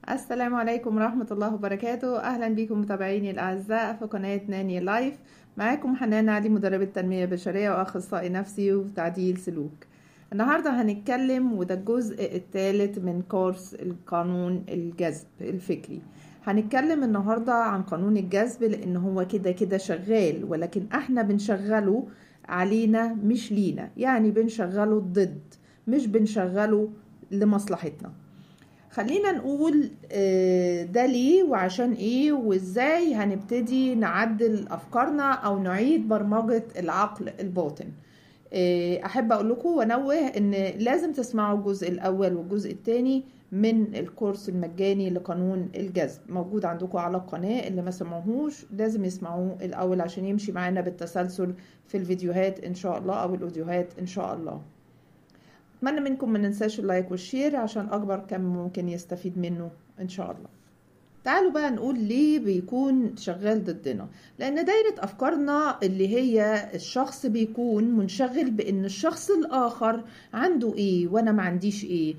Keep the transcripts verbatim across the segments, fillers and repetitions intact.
السلام عليكم ورحمة الله وبركاته. أهلا بكم متابعيني الأعزاء في قناة ناني لايف. معاكم حنان علي، مدربة تنمية بشرية وأخصائي نفسي وتعديل سلوك. النهاردة هنتكلم، وده الجزء الثالث من كورس القانون الجذب الفكري. هنتكلم النهاردة عن قانون الجذب لأن هو كده كده شغال، ولكن احنا بنشغله علينا مش لينا، يعني بنشغله ضد، مش بنشغله لمصلحتنا. خلينا نقول ده ليه وعشان ايه وازاي هنبتدي نعدل افكارنا او نعيد برمجة العقل الباطن. احب اقول لكم وانوه ان لازم تسمعوا الجزء الاول والجزء الثاني من الكورس المجاني لقانون الجذب، موجود عندكم على القناة. اللي ما سمعوهوش لازم يسمعوه الاول عشان يمشي معانا بالتسلسل في الفيديوهات ان شاء الله او الاوديوهات ان شاء الله. اتمنى منكم ما ننساش اللايك والشير عشان اكبر كم ممكن يستفيد منه ان شاء الله. تعالوا بقى نقول ليه بيكون شغال ضدنا. لان دايرة افكارنا اللي هي الشخص بيكون منشغل بان الشخص الاخر عنده ايه وانا ما عنديش ايه,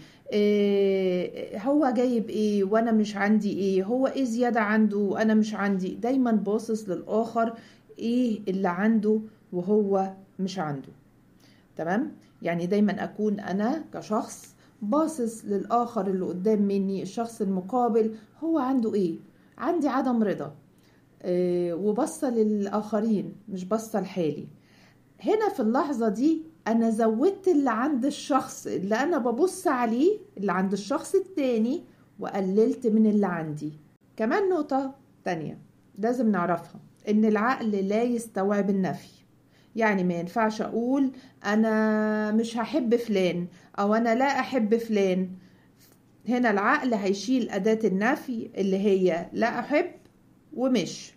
إيه هو جايب ايه وانا مش عندي ايه, هو ايه زيادة عنده وانا مش عندي. دايما باصص للاخر ايه اللي عنده وهو مش عنده. تمام؟ يعني دايما اكون انا كشخص باصص للاخر اللي قدام مني، الشخص المقابل هو عنده ايه. عندي عدم رضا إيه وبصة للاخرين مش بصة لحالي. هنا في اللحظة دي انا زودت اللي عند الشخص اللي انا ببص عليه، اللي عند الشخص التاني، وقللت من اللي عندي. كمان نقطة تانية لازم نعرفها، ان العقل لا يستوعب النفي. يعني ما ينفعش اقول انا مش هحب فلان او انا لا احب فلان. هنا العقل هيشيل اداة النفي اللي هي لا احب ومش،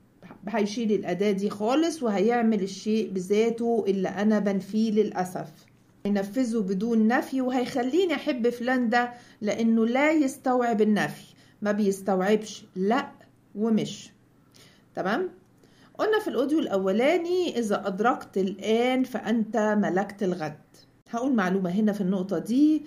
هيشيل الاداة دي خالص وهيعمل الشيء بذاته اللي انا بنفيه للأسف، هينفذه بدون نفي وهيخليني احب فلان ده لانه لا يستوعب النفي، ما بيستوعبش لا ومش. تمام؟ قلنا في الاوديو الاولاني اذا ادركت الان فانت ملكت الغد. هقول معلومة هنا في النقطة دي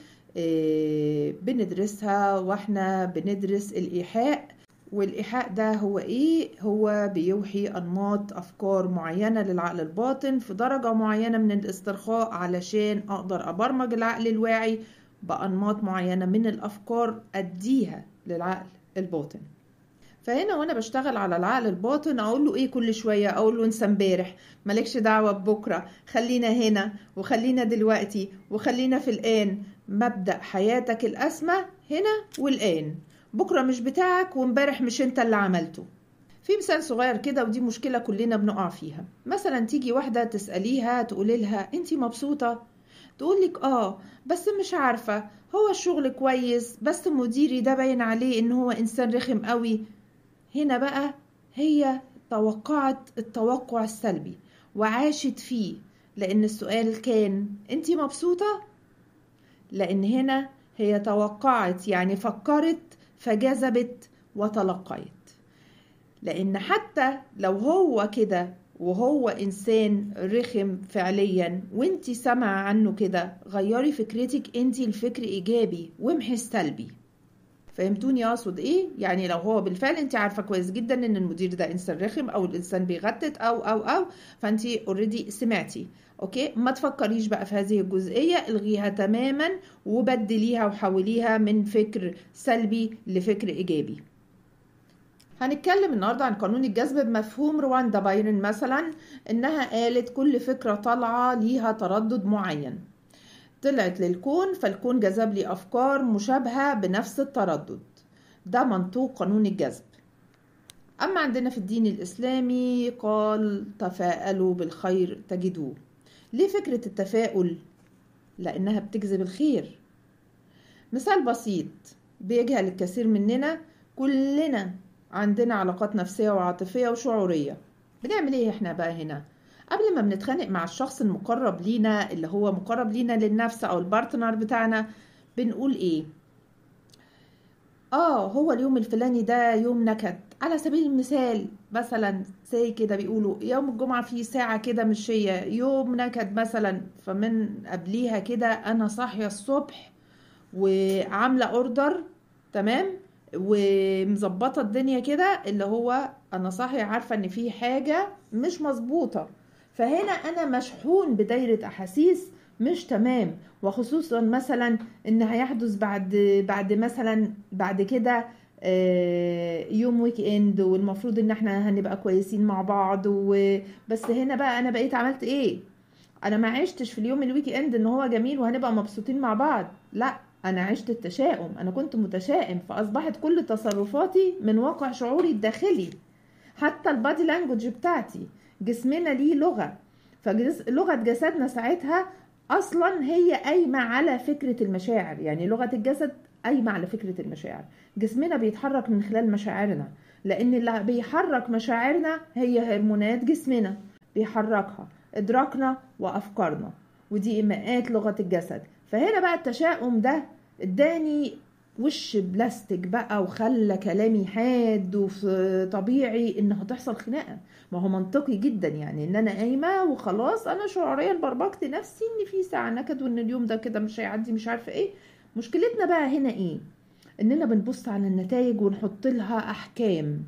إيه بندرسها واحنا بندرس الايحاء. والايحاء ده هو ايه؟ هو بيوحي انماط افكار معينة للعقل الباطن في درجة معينة من الاسترخاء علشان اقدر ابرمج العقل الواعي بانماط معينة من الافكار اديها للعقل الباطن. فهنا وانا بشتغل على العقل الباطن اقول له ايه كل شوية؟ اقول له انسى امبارح، مالكش دعوة ببكرة، خلينا هنا وخلينا دلوقتي وخلينا في الان. مبدأ حياتك الاسمى هنا والان. بكرة مش بتاعك وامبارح مش انت اللي عملته. في مثال صغير كده ودي مشكلة كلنا بنقع فيها. مثلا تيجي واحدة تسأليها تقولي لها انتي مبسوطة؟ تقولك اه بس مش عارفة، هو الشغل كويس بس مديري ده باين عليه ان هو انسان رخم قوي. هنا بقى هي توقعت التوقع السلبي وعاشت فيه، لأن السؤال كان انتي مبسوطة؟ لأن هنا هي توقعت، يعني فكرت فجذبت وتلقيت. لأن حتى لو هو كده وهو إنسان رخم فعليا وانتي سمع عنه كده، غيري فكرتك انتي الفكر إيجابي وامحي السلبي. فهمتوني اقصد ايه؟ يعني لو هو بالفعل انت عارفه كويس جدا ان المدير ده انسان رخم او الانسان بيغتت او او او فانت اوريدي سمعتي، اوكي؟ ما تفكريش بقى في هذه الجزئيه، الغيها تماما وبدليها وحوليها من فكر سلبي لفكر ايجابي. هنتكلم النهارده عن قانون الجذب بمفهوم رواندا بايرن مثلا، انها قالت كل فكره طالعه ليها تردد معين، طلعت للكون فالكون جذب لي أفكار مشابهة بنفس التردد. ده منطوق قانون الجذب. أما عندنا في الدين الإسلامي قال تفاءلوا بالخير تجدوه. ليه فكرة التفاؤل؟ لأنها بتجذب الخير. مثال بسيط بيجهل الكثير مننا، كلنا عندنا علاقات نفسية وعاطفية وشعورية. بنعمل ايه احنا بقى هنا؟ قبل ما بنتخانق مع الشخص المقرب لينا اللي هو مقرب لينا للنفس او البارتنر بتاعنا، بنقول ايه؟ اه هو اليوم الفلاني ده يوم نكد. على سبيل المثال مثلا زي كده بيقولوا يوم الجمعة فيه ساعة كده مش هي يوم نكد مثلا. فمن قبليها كده انا صاحية الصبح وعاملة اوردر، تمام؟ ومظبطة الدنيا كده، اللي هو انا صاحية عارفة ان في حاجة مش مظبوطة. فهنا انا مشحون بدايرة احاسيس مش تمام، وخصوصا مثلا ان هيحدث بعد بعد مثلا بعد كده آه، يوم ويك اند، والمفروض ان احنا هنبقى كويسين مع بعض. وبس هنا بقى انا بقيت عملت ايه؟ انا ما عشتش في اليوم الويك اند ان هو جميل وهنبقى مبسوطين مع بعض، لا، انا عشت التشاؤم. انا كنت متشائم، فاصبحت كل تصرفاتي من واقع شعوري الداخلي. حتى البادي لانجوج بتاعتي، جسمنا ليه لغة، فلغة جسدنا ساعتها اصلا هي قايمة على فكرة المشاعر. يعني لغة الجسد قايمة على فكرة المشاعر. جسمنا بيتحرك من خلال مشاعرنا، لان اللي بيحرك مشاعرنا هي هرمونات جسمنا بيحركها ادراكنا وافكارنا، ودي ايماءات لغة الجسد. فهنا بقى التشاؤم ده اداني وش بلاستيك بقى، وخلى كلامي حاد، وطبيعي ان هتحصل خناقة. ما هو منطقي جدا يعني ان انا قايمة وخلاص، انا شعوريا بربكت نفسي ان في ساعة نكد، وان اليوم ده كده مش هيعدي، مش عارفة ايه. مشكلتنا بقى هنا ايه؟ اننا بنبص على النتائج ونحط لها احكام.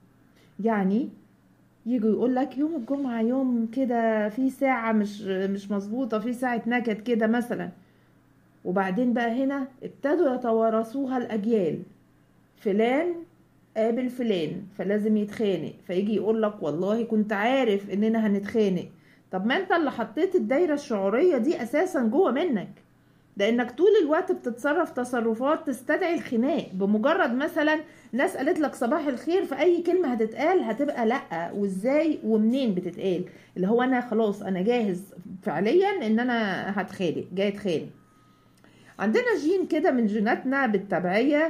يعني يجوا يقول لك يوم الجمعة يوم كده في ساعة مش مش مظبوطة، في ساعة نكد كده مثلا، وبعدين بقى هنا ابتدوا يتوارثوها الأجيال. فلان قابل فلان فلازم يتخانق، فيجي يقول لك والله كنت عارف اننا هنتخانق. طب ما انت اللي حطيت الدايرة الشعورية دي اساسا جوه منك، لانك طول الوقت بتتصرف تصرفات تستدعي الخناق. بمجرد مثلا ناس قالت لك صباح الخير، في اي كلمة هتتقال هتبقى لا وازاي ومنين بتتقال، اللي هو انا خلاص انا جاهز فعليا ان انا هتخانق، جاي اتخانق. عندنا جين كده من جيناتنا بالتبعية،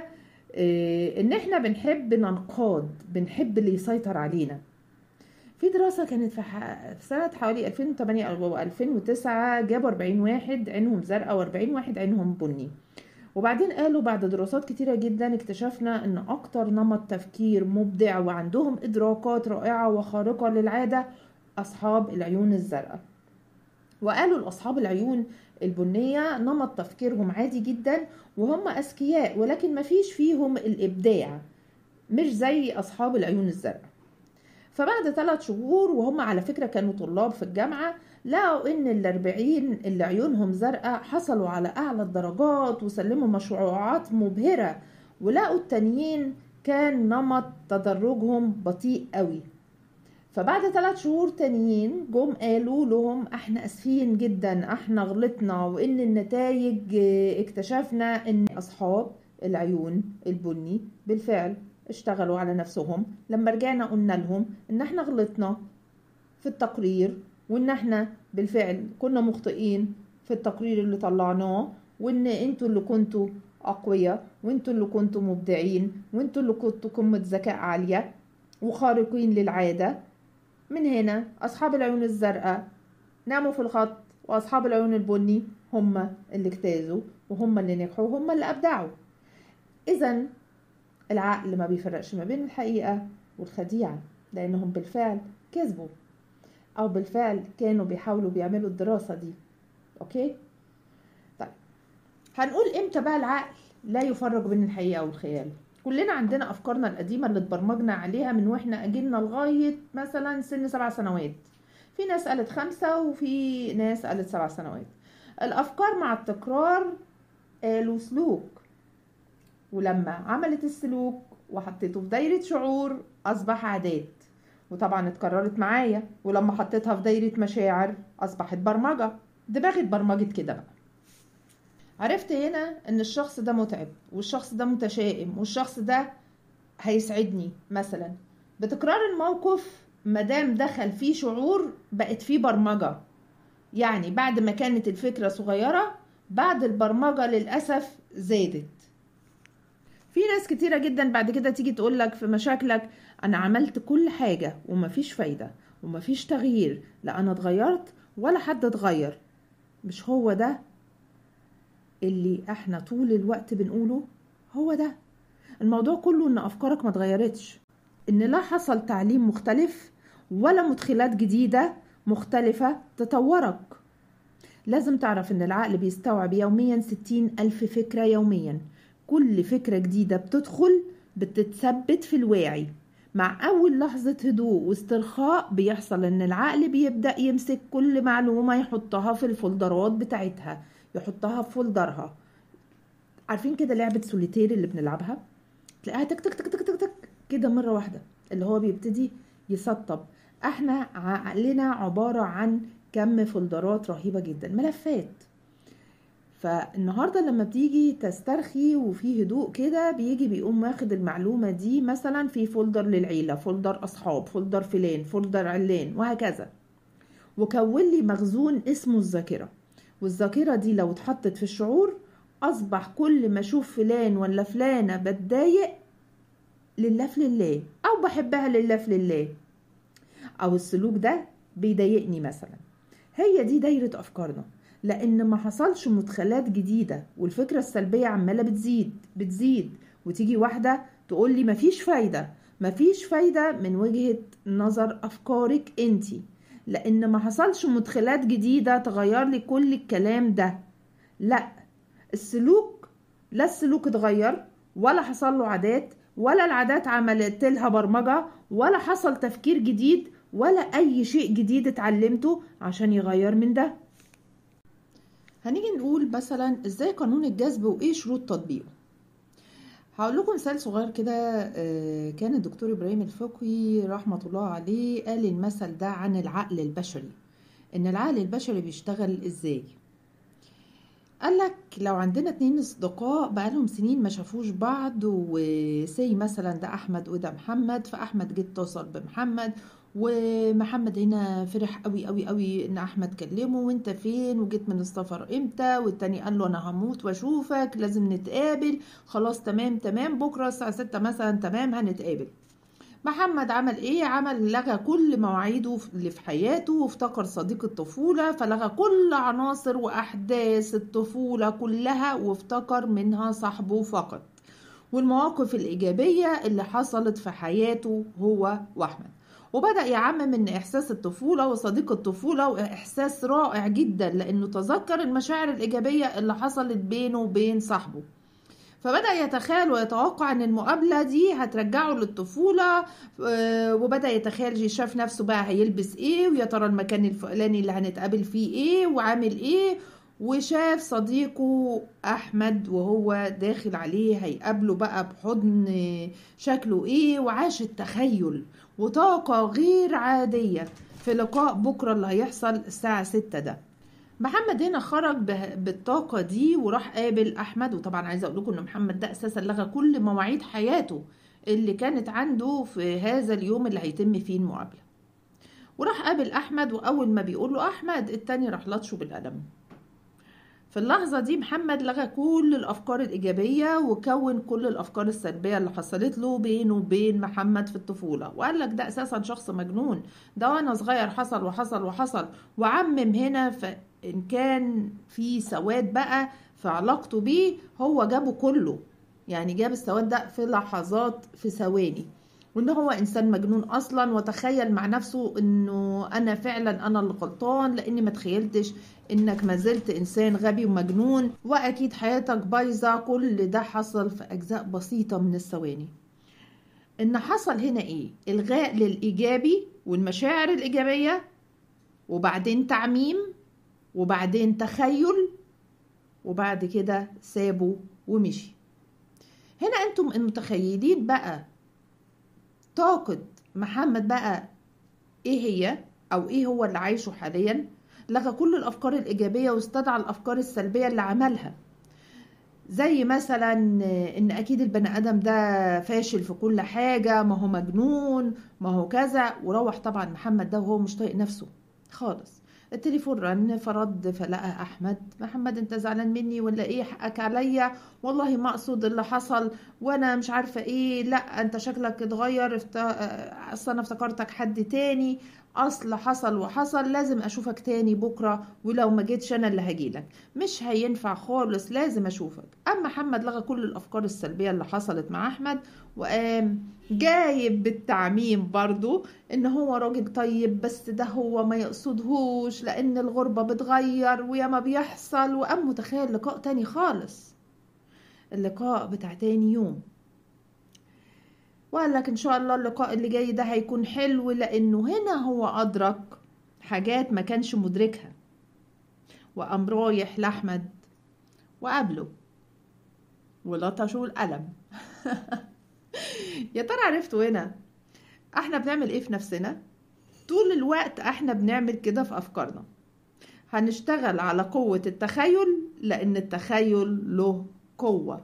اه ان احنا بنحب ننقاد، بنحب اللي يسيطر علينا. في دراسة كانت في, في سنة حوالي ألفين وثمانية أو ألفين وتسعة، جابوا أربعين واحد عينهم زرقاء وأربعين واحد عينهم بني، وبعدين قالوا بعد دراسات كتيرة جدا اكتشفنا ان اكتر نمط تفكير مبدع وعندهم ادراكات رائعة وخارقة للعادة اصحاب العيون الزرقاء. وقالوا لاصحاب العيون البنية نمط تفكيرهم عادي جدا وهم اذكياء، ولكن مفيش فيهم الابداع، مش زي اصحاب العيون الزرقاء. فبعد ثلاث شهور، وهم على فكرة كانوا طلاب في الجامعة، لقوا ان الاربعين اللي عيونهم زرقاء حصلوا على اعلى الدرجات وسلموا مشروعات مبهرة، ولقوا التانيين كان نمط تدرجهم بطيء قوي. فبعد ثلاث شهور تانيين جم قالوا لهم احنا اسفين جدا، احنا غلطنا، وان النتائج اكتشفنا ان اصحاب العيون البني بالفعل اشتغلوا على نفسهم. لما رجعنا قلنا لهم ان احنا غلطنا في التقرير، وان احنا بالفعل كنا مخطئين في التقرير اللي طلعناه، وان انتوا اللي كنتوا اقوياء، وانتوا اللي كنتوا مبدعين، وانتوا اللي كنتوا قمة ذكاء عالية وخارقين للعادة. من هنا اصحاب العيون الزرقاء ناموا في الخط، واصحاب العيون البني هم اللي اجتازوا، وهم اللي نجحوا، وهم اللي ابدعوا. اذا العقل ما بيفرقش ما بين الحقيقة والخديعة، لأنهم بالفعل كذبوا، أو بالفعل كانوا بيحاولوا بيعملوا الدراسة دي. أوكي؟ طيب، هنقول إمتى بقى العقل لا يفرق بين الحقيقة والخيال؟ كلنا عندنا أفكارنا القديمة اللي اتبرمجنا عليها من وإحنا أجلنا لغاية مثلا سن سبع سنوات. في ناس قالت خمسة، وفي ناس قالت سبع سنوات. الأفكار مع التكرار قالوا سلوك، ولما عملت السلوك وحطيته في دايرة شعور أصبح عادات، وطبعا اتكررت معايا. ولما حطيتها في دايرة مشاعر أصبحت برمجة. دماغي اتبرمجت كده بقى. عرفت هنا ان الشخص ده متعب، والشخص ده متشائم، والشخص ده هيسعدني مثلا. بتكرار الموقف مدام دخل فيه شعور بقت فيه برمجة. يعني بعد ما كانت الفكرة صغيرة، بعد البرمجة للأسف زادت. في ناس كتيرة جدا بعد كده تيجي تقولك في مشاكلك انا عملت كل حاجة ومفيش فايدة ومفيش تغيير، لا انا اتغيرت ولا حد اتغير. مش هو ده اللي احنا طول الوقت بنقوله؟ هو ده الموضوع كله، ان افكارك ما اتغيرتش، ان لا حصل تعليم مختلف ولا مدخلات جديدة مختلفة تطورك. لازم تعرف ان العقل بيستوعب يوميا ستين الف فكرة يوميا. كل فكرة جديدة بتدخل بتتثبت في الواعي. مع أول لحظة هدوء واسترخاء بيحصل إن العقل بيبدأ يمسك كل معلومة يحطها في الفولدرات بتاعتها، يحطها في فولدرها. عارفين كده لعبة سوليتير اللي بنلعبها؟ تلاقيها تك تك تك تك تك تك كده مرة واحدة، اللي هو بيبتدي يسطب. احنا عقلنا عبارة عن كم فولدرات رهيبة جدا، ملفات. فالنهاردة لما بتيجي تسترخي وفي هدوء كده، بيجي بيقوم واخد المعلومة دي مثلا في فولدر للعيلة، فولدر أصحاب، فولدر فلان، فولدر علان، وهكذا، وكون لي مخزون اسمه الذاكرة. والذاكرة دي لو اتحطت في الشعور، أصبح كل ما أشوف فلان ولا فلانة بتضايق لله في لله، أو بحبها لله في لله، أو السلوك ده بيضايقني مثلا. هي دي دايرة أفكارنا، لأن ما حصلش مدخلات جديدة، والفكرة السلبية عمالة بتزيد بتزيد. وتيجي واحدة تقول لي مفيش فايدة. مفيش فايدة من وجهة نظر أفكارك انتي، لأن ما حصلش مدخلات جديدة تغير لي كل الكلام ده. لا، السلوك، لا السلوك اتغير، ولا حصل له عادات، ولا العادات عملت لها برمجة، ولا حصل تفكير جديد، ولا أي شيء جديد اتعلمته عشان يغير من ده. هنيجي نقول مثلا ازاي قانون الجذب وايه شروط تطبيقه. هقول لكم مثال صغير كده. كان الدكتور ابراهيم الفقي رحمة الله عليه قال المثل ده عن العقل البشري، ان العقل البشري بيشتغل ازاي. قالك لو عندنا اتنين اصدقاء بقالهم سنين ما شافوش بعض، وسي مثلا ده احمد وده محمد، فاحمد جه اتصل بمحمد، ومحمد هنا فرح قوي قوي قوي ان احمد كلمه، وانت فين وجيت من السفر امتى، والتاني قال له انا هموت واشوفك، لازم نتقابل، خلاص تمام تمام بكره الساعه ستة مثلا، تمام هنتقابل. محمد عمل ايه؟ عمل لغى كل مواعيده اللي في حياته، وافتكر صديق الطفولة، فلغى كل عناصر واحداث الطفولة كلها، وافتكر منها صاحبه فقط، والمواقف الايجابية اللي حصلت في حياته هو واحمد. وبدأ يعمم ان احساس الطفولة وصديق الطفولة واحساس رائع جدا، لانه تذكر المشاعر الايجابية اللي حصلت بينه وبين صاحبه. فبدأ يتخيل ويتوقع ان المقابلة دي هترجعه للطفولة، وبدأ يتخيل شاف نفسه بقى هيلبس ايه، ويا ترى المكان الفلاني اللي هنتقابل فيه ايه وعامل ايه، وشاف صديقه احمد وهو داخل عليه هيقابله بقى بحضن شكله ايه، وعاش التخيل وطاقة غير عادية في لقاء بكرة اللي هيحصل الساعة ستة ده. محمد هنا خرج بالطاقة دي وراح قابل أحمد. وطبعا عايزة أقول لكم إن محمد ده أساسا لغى كل مواعيد حياته اللي كانت عنده في هذا اليوم اللي هيتم فيه المقابلة، وراح قابل أحمد. وأول ما بيقول له أحمد، التاني راح لطشه بالقلم. في اللحظة دي محمد لغى كل الأفكار الإيجابية، وكون كل الأفكار السلبية اللي حصلت له بينه وبين محمد في الطفولة، وقال لك ده أساسا شخص مجنون، ده وأنا صغير حصل وحصل وحصل، وعمم هنا. فإن كان في سواد بقى في علاقته بيه، هو جابه كله، يعني جاب السواد ده في لحظات، في ثواني، وان هو انسان مجنون اصلا. وتخيل مع نفسه انه انا فعلا انا اللي غلطان، لاني ما تخيلتش انك ما زلت انسان غبي ومجنون، واكيد حياتك بايظه. كل ده حصل في اجزاء بسيطه من الثواني. ان حصل هنا ايه؟ الغاء للايجابي والمشاعر الايجابيه، وبعدين تعميم، وبعدين تخيل، وبعد كده سابه ومشي. هنا انتم المتخيلين بقى طاقة محمد بقى ايه هي، او ايه هو اللي عايشه حاليا. لغى كل الافكار الايجابية واستدعى الافكار السلبية اللي عملها، زي مثلا ان اكيد البني ادم ده فاشل في كل حاجة، ما هو مجنون، ما هو كذا. وروح طبعا محمد ده وهو مش طايق نفسه خالص. التليفون رن، فرد فلقى احمد. محمد انت زعلان مني ولا ايه؟ حقك عليا، والله ما اقصد اللي حصل، وانا مش عارفه ايه، لا انت شكلك اتغير، افت... اصل انا افتكرتك حد تاني، اصل حصل وحصل، لازم اشوفك تاني بكره، ولو ما جيتش انا اللي هجيلك، مش هينفع خالص، لازم اشوفك. اما محمد لغى كل الافكار السلبيه اللي حصلت مع احمد، وقام جايب بالتعميم برضو ان هو راجل طيب، بس ده هو ما يقصدهوش، لان الغربة بتغير وياما بيحصل. وقام متخيل لقاء تاني خالص، اللقاء بتاع تاني يوم. وقال لك ان شاء الله اللقاء اللي جاي ده هيكون حلو، لانه هنا هو ادرك حاجات ما كانش مدركها، وقام رايح لاحمد وقابله ولطشه القلم. يا ترى عرفتوا هنا احنا بنعمل ايه في نفسنا؟ طول الوقت احنا بنعمل كده في افكارنا. هنشتغل على قوة التخيل، لان التخيل له قوة.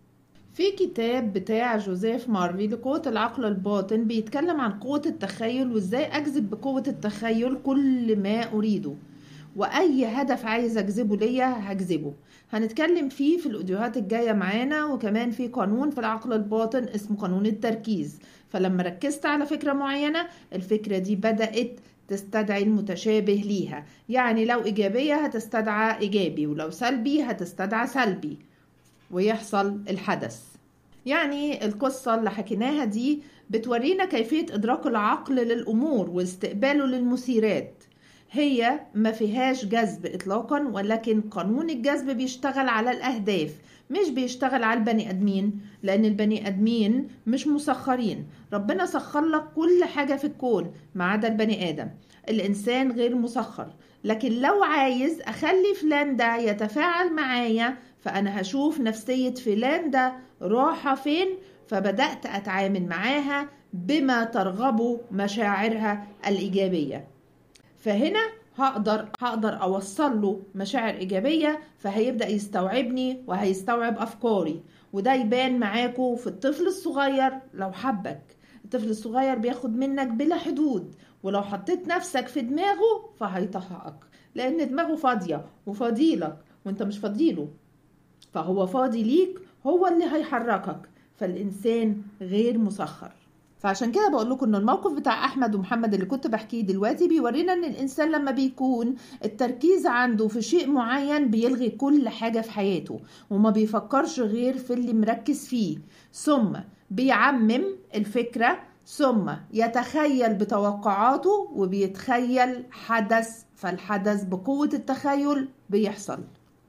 في كتاب بتاع جوزيف مارلي لقوة العقل الباطن بيتكلم عن قوة التخيل، وازاي اجذب بقوة التخيل كل ما اريده، واي هدف عايز اجذبه ليا هجذبه. هنتكلم فيه في الاوديوهات الجاية معانا. وكمان في قانون في العقل الباطن اسمه قانون التركيز، فلما ركزت على فكرة معينة الفكرة دي بدأت تستدعي المتشابه ليها. يعني لو إيجابية هتستدعى إيجابي، ولو سلبي هتستدعى سلبي، ويحصل الحدث. يعني القصة اللي حكيناها دي بتورينا كيفية إدراك العقل للأمور واستقباله للمثيرات. هي ما فيهاش جذب إطلاقا، ولكن قانون الجذب بيشتغل على الأهداف، مش بيشتغل على البني أدمين، لأن البني أدمين مش مسخرين. ربنا سخر لك كل حاجة في الكون ما عدا البني آدم. الإنسان غير مسخر، لكن لو عايز أخلي فلان ده يتفاعل معايا فأنا هشوف نفسية فلان ده راحة فين، فبدأت أتعامل معاها بما ترغبه مشاعرها الإيجابية. فهنا هقدر هقدر أوصل له مشاعر إيجابية، فهيبدأ يستوعبني وهيستوعب أفكاري. وده يبان معاكو في الطفل الصغير. لو حبك الطفل الصغير بياخد منك بلا حدود، ولو حطيت نفسك في دماغه فهيطهقك، لأن دماغه فاضية وفاضيلك وانت مش فاضيله، فهو فاضي ليك، هو اللي هيحركك. فالإنسان غير مسخر. فعشان كده بقول لكم ان الموقف بتاع احمد ومحمد اللي كنت بحكيه دلوقتي بيورينا ان الانسان لما بيكون التركيز عنده في شيء معين بيلغي كل حاجة في حياته، وما بيفكرش غير في اللي مركز فيه، ثم بيعمم الفكرة، ثم يتخيل بتوقعاته وبيتخيل حدث، فالحدث بقوة التخيل بيحصل.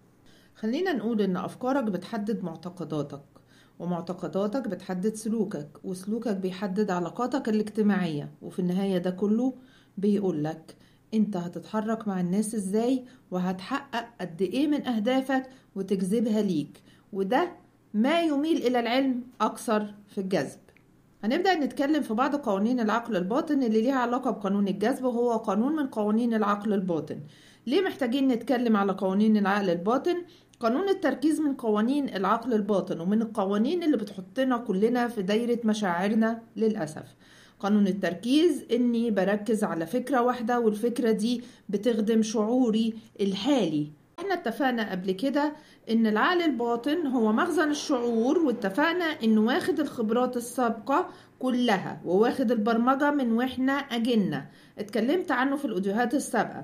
خلينا نقول ان افكارك بتحدد معتقداتك، ومعتقداتك بتحدد سلوكك، وسلوكك بيحدد علاقاتك الاجتماعية، وفي النهاية ده كله بيقولك انت هتتحرك مع الناس ازاي، وهتحقق قد ايه من اهدافك وتجذبها ليك. وده ما يميل الى العلم اكثر في الجذب. هنبدأ نتكلم في بعض قوانين العقل الباطن اللي ليها علاقة بقانون الجذب، وهو قانون من قوانين العقل الباطن. ليه محتاجين نتكلم على قوانين العقل الباطن؟ قانون التركيز من قوانين العقل الباطن، ومن القوانين اللي بتحطنا كلنا في دايرة مشاعرنا للأسف. قانون التركيز اني بركز على فكرة واحدة، والفكرة دي بتخدم شعوري الحالي. احنا اتفقنا قبل كده ان العقل الباطن هو مخزن الشعور، واتفقنا انه واخد الخبرات السابقة كلها، وواخد البرمجة من واحنا اجلنا. اتكلمت عنه في الاوديوهات السابقة.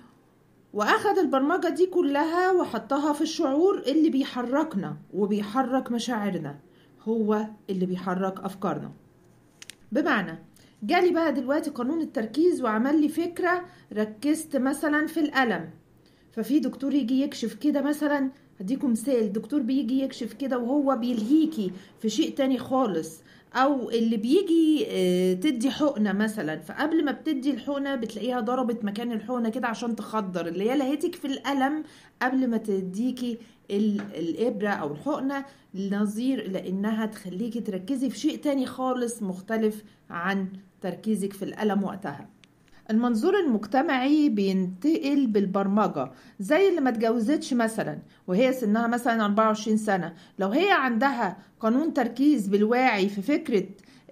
واخد البرمجة دي كلها وحطها في الشعور اللي بيحركنا وبيحرك مشاعرنا، هو اللي بيحرك افكارنا. بمعنى جالي بقى دلوقتي قانون التركيز وعمل لي فكرة، ركزت مثلا في الألم، ففي دكتور يجي يكشف كده مثلا، هديكم مثال، دكتور بيجي يكشف كده وهو بيلهيكي في شيء تاني خالص. او اللي بيجي تدي حقنة مثلا، فقبل ما بتدي الحقنة بتلاقيها ضربت مكان الحقنة كده عشان تخدر، اللي هي لهيتك في الألم قبل ما تديكي الإبرة او الحقنة، نظير لانها تخليكي تركزي في شيء تاني خالص مختلف عن تركيزك في الألم وقتها. المنظور المجتمعي بينتقل بالبرمجة، زي اللي ما اتجوزتش مثلا وهي سنها مثلا أربعة وعشرين سنة، لو هي عندها قانون تركيز بالواعي في فكرة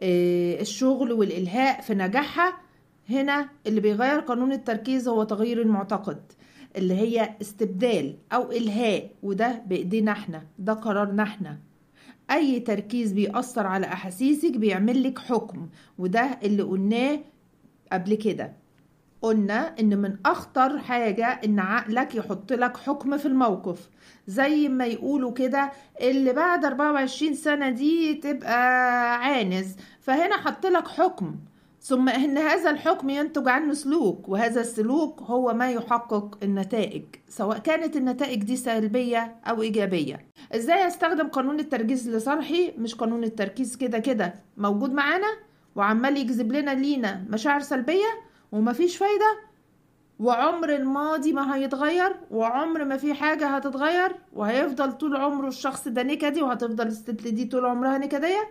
الشغل والإلهاء في نجاحها، هنا اللي بيغير قانون التركيز هو تغيير المعتقد، اللي هي استبدال أو إلهاء، وده بإيدينا احنا، ده قرارنا احنا. أي تركيز بيأثر على أحاسيسك بيعمل لك حكم، وده اللي قلناه قبل كده. قلنا ان من اخطر حاجة ان عقلك يحط لك حكم في الموقف، زي ما يقولوا كده اللي بعد أربعة وعشرين سنة دي تبقى عانز، فهنا حط لك حكم، ثم ان هذا الحكم ينتج عنه سلوك، وهذا السلوك هو ما يحقق النتائج، سواء كانت النتائج دي سلبية او ايجابية. ازاي استخدم قانون التركيز لصالحي؟ مش قانون التركيز كده كده موجود معانا وعمال يجذب لنا لينا مشاعر سلبية ومفيش فايدة، وعمر الماضي ما هيتغير، وعمر ما في حاجة هتتغير، وهيفضل طول عمره الشخص ده نكدي، وهتفضل الست دي طول عمرها نكدية،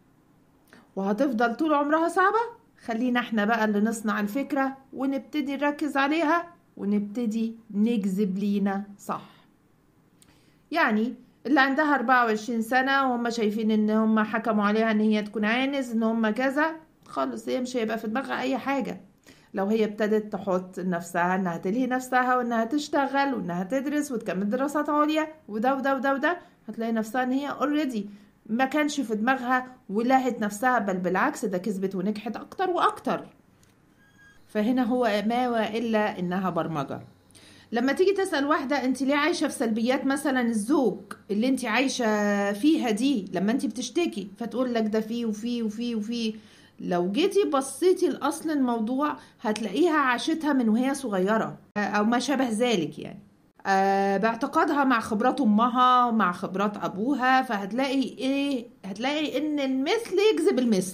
وهتفضل طول عمرها صعبة. خلينا احنا بقى اللي نصنع الفكرة ونبتدي نركز عليها ونبتدي نجذب لينا صح. يعني اللي عندها أربعة وعشرين سنة وهم شايفين ان هم حكموا عليها ان هي تكون عانز، ان هم كذا، خالص هي مش هيبقى في دماغها اي حاجة. لو هي ابتدت تحط نفسها انها تلهي نفسها وانها تشتغل وانها تدرس وتكمل دراسات عليا وده وده وده وده، هتلاقي نفسها ان هي اوريدي ما كانش في دماغها ولهت نفسها، بل بالعكس ده كسبت ونجحت اكتر واكتر. فهنا هو ما والا انها برمجة. لما تيجي تسأل واحدة انت ليه عايشة في سلبيات مثلا الزوج اللي انت عايشة فيها دي لما انت بتشتكي، فتقول لك ده فيه وفيه وفيه وفيه. لو جيتي بصيتي لأصل الموضوع هتلاقيها عاشتها من وهي صغيرة او ما شابه ذلك، يعني أه باعتقادها مع خبرات امها ومع خبرات ابوها. فهتلاقي ايه؟ هتلاقي ان المثل يجذب المثل.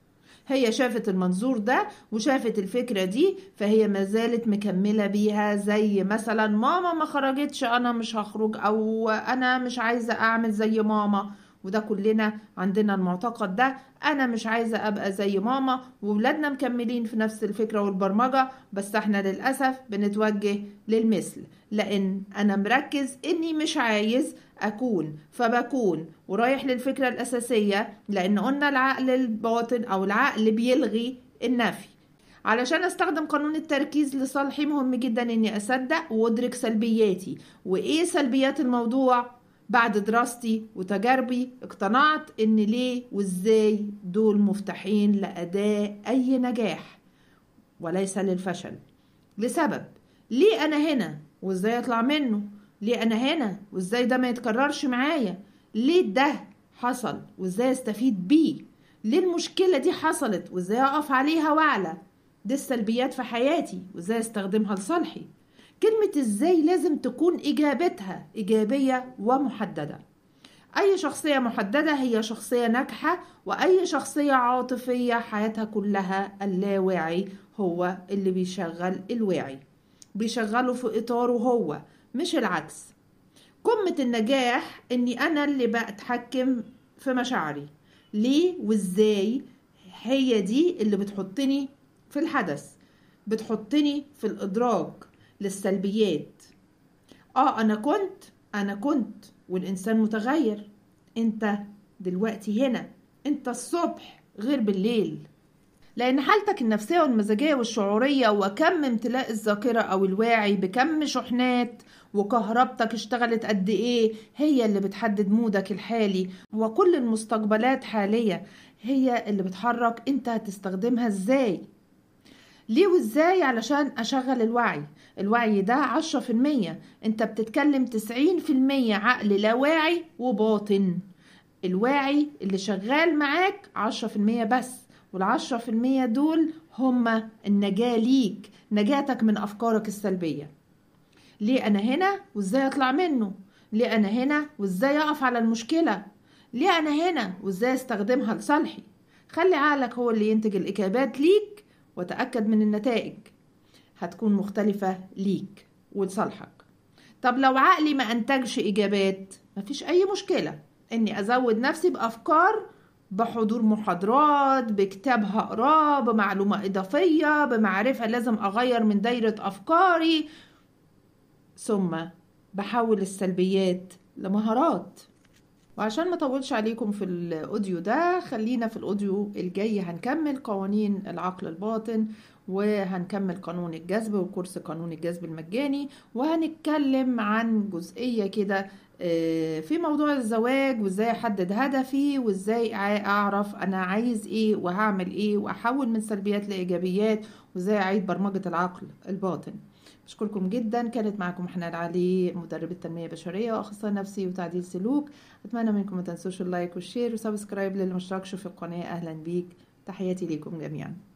هي شافت المنظور ده وشافت الفكرة دي، فهي ما زالت مكملة بيها. زي مثلا ماما ما خرجتش انا مش هخرج، او انا مش عايزة اعمل زي ماما، وده كلنا عندنا المعتقد ده، انا مش عايزة ابقى زي ماما. وولادنا مكملين في نفس الفكرة والبرمجة، بس احنا للأسف بنتوجه للمثل، لان انا مركز اني مش عايز اكون فبكون، ورايح للفكرة الاساسية، لان قلنا العقل الباطن او العقل بيلغي النفي. علشان استخدم قانون التركيز لصالحي مهم جدا اني اصدق وادرك سلبياتي. وايه سلبيات الموضوع؟ بعد دراستي وتجاربي اقتنعت ان ليه وازاي دول مفتاحين لأداء اي نجاح وليس للفشل. لسبب: ليه انا هنا وازاي اطلع منه؟ ليه انا هنا وازاي ده ما يتكررش معايا؟ ليه ده حصل وازاي استفيد بيه؟ ليه المشكلة دي حصلت وازاي اقف عليها واعلى؟ دي السلبيات في حياتي وازاي استخدمها لصالحي. كلمة ازاي لازم تكون اجابتها ايجابية ومحددة. اي شخصية محددة هي شخصية ناجحة، واي شخصية عاطفية حياتها كلها اللاواعي هو اللي بيشغل الواعي، بيشغله في اطاره هو مش العكس. قمة النجاح اني انا اللي بتحكم في مشاعري. ليه وازاي هي دي اللي بتحطني في الحدث، بتحطني في الادراك للسلبيات. اه انا كنت انا كنت والانسان متغير. انت دلوقتي هنا، انت الصبح غير بالليل، لان حالتك النفسية والمزاجية والشعورية وكم امتلاء الذاكرة او الواعي بكم شحنات وكهربتك اشتغلت قد ايه هي اللي بتحدد مودك الحالي. وكل المستقبلات حالية هي اللي بتحرك انت هتستخدمها ازاي. ليه وازاي؟ علشان اشغل الوعي. الوعي ده عشرة في المية، انت بتتكلم تسعين في المية عقل لا واعي وباطن. الواعي اللي شغال معاك عشرة في المية بس، والعشرة في المية دول هما النجاة ليك، نجاتك من افكارك السلبية. ليه انا هنا وازاي اطلع منه؟ ليه انا هنا وازاي اقف على المشكلة؟ ليه انا هنا وازاي استخدمها لصالحي؟ خلي عقلك هو اللي ينتج الاجابات ليك، وتأكد من النتائج هتكون مختلفة ليك ولصالحك. طب لو عقلي ما انتجش اجابات، مفيش اي مشكلة اني ازود نفسي بافكار، بحضور محاضرات، بكتاب هقراه، بمعلومة اضافية، بمعرفة لازم اغير من دايرة افكاري، ثم بحول السلبيات لمهارات. وعشان ما اطولش عليكم في الاوديو ده، خلينا في الاوديو الجاي هنكمل قوانين العقل الباطن، وهنكمل قانون الجذب وكورس قانون الجذب المجاني، وهنتكلم عن جزئية كده في موضوع الزواج، وازاي احدد هدفي، وازاي اعرف انا عايز ايه وهعمل ايه، واحول من سلبيات لايجابيات، وازاي اعيد برمجة العقل الباطن. بشكركم جدا. كانت معكم حنان علي، مدربة تنمية بشرية واخصائي نفسي وتعديل سلوك. اتمنى منكم ما تنسوش اللايك والشير وسبسكرايب للي مشتركش في القناة. اهلا بيك، تحياتي ليكم جميعا.